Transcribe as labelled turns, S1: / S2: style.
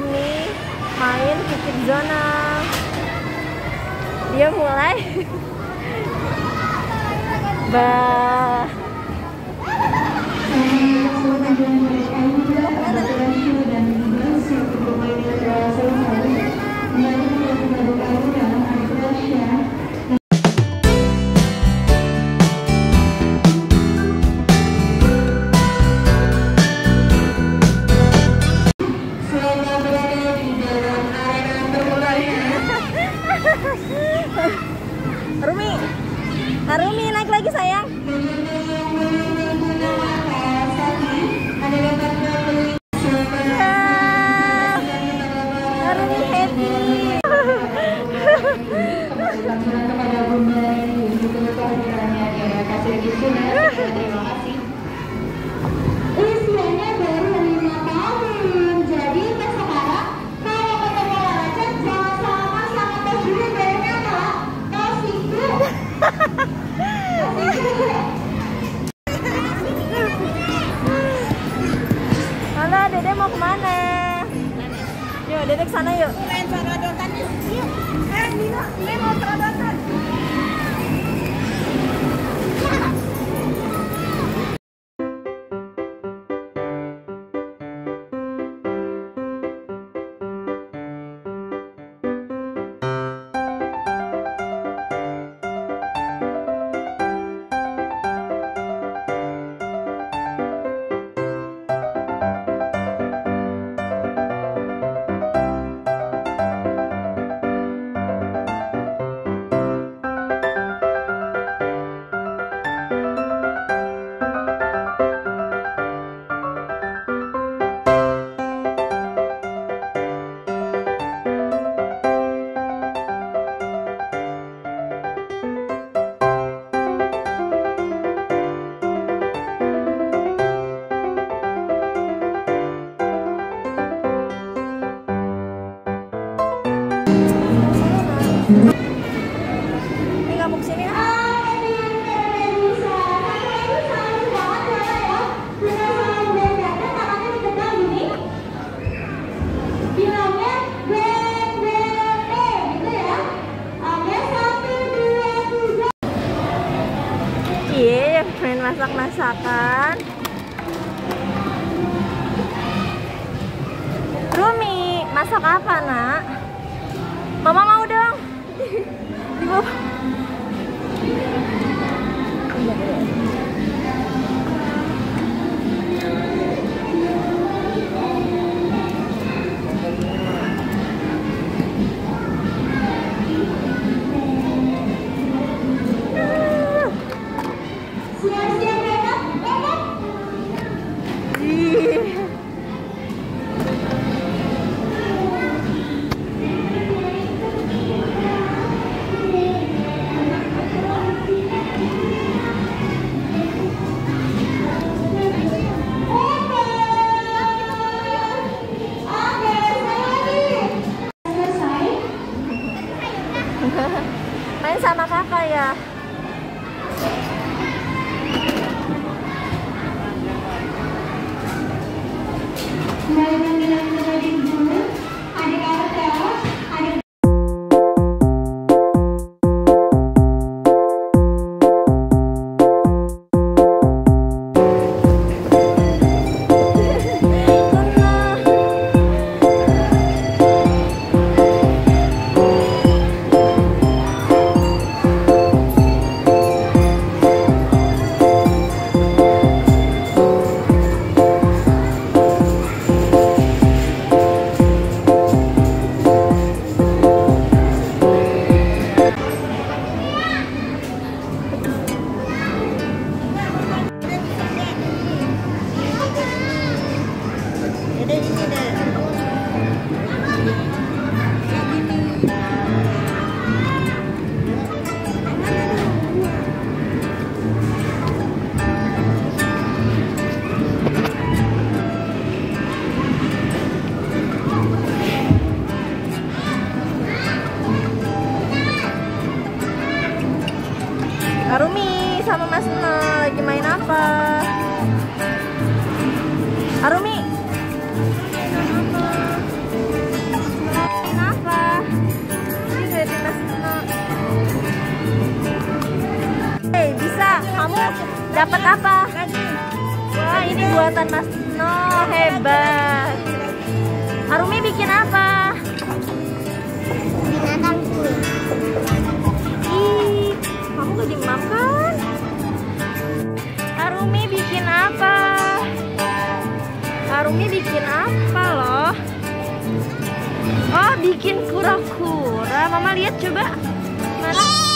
S1: Rumi main Kicik Zona. Dia mulai bah. Rumi naik lagi sayang. Rumi happy.
S2: Kepada Bunda Ibu kehadirannya ya, kasih terima kasih. Usianya baru 5 tahun, jadi untuk sekarang kalau ketemu Lacan jangan sama tos dulu bayarnya Kak. Tos itu.
S1: Halo, Dede mau kemana? Yuk, Dede kesana yuk.
S3: Main seradotan yuk. Yuk. Nina, main mau seradotan.
S1: Ini kamu kesini. Iya, main masak-masakan. Rumi, masak apa, Nak? Mama mau dong. Ibu. Main sama kakak ya. Dapat apa? Wah, ini buatan Mas No, hebat. Arumi bikin apa?
S3: Binatang kulit.
S1: Ih, kamu gak dimakan? Arumi bikin apa? Arumi bikin apa loh? Oh, bikin kura-kura. Mama lihat coba. Mana?